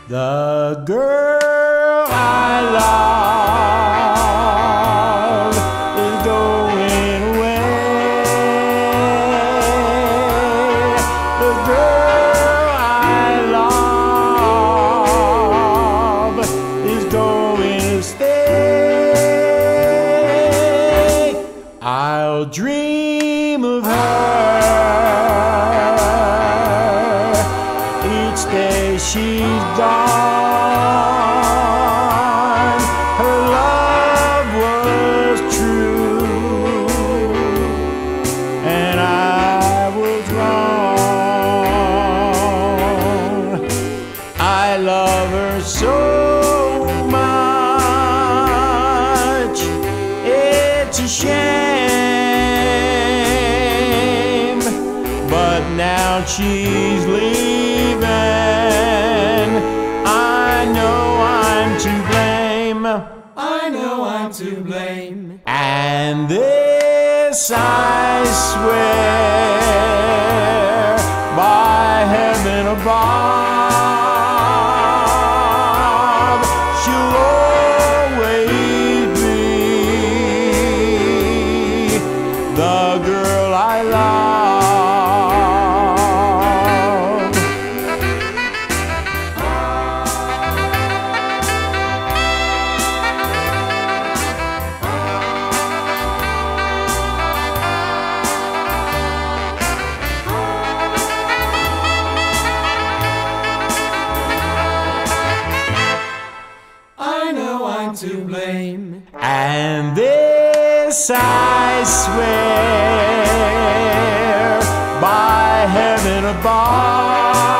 The girl I love is going away. The girl I love is going to stay. I'll dream of her each day she's gone. Her love was true, and I was wrong. I love her so much, it's a shame, but now she's leaving. I know I'm to blame. I know I'm to blame. And this I swear by heaven above, she'll always be the girl I love. To blame. And this I swear by heaven above.